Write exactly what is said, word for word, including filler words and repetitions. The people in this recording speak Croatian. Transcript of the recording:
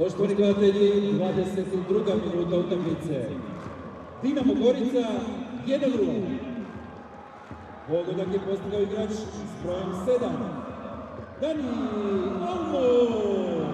Poštovani gledatelji, dvadeset druga minuta utakmice. Dinamo Gorica jedan nula. Pogodak je postigao igrač s brojem sedam. Dani Olmo!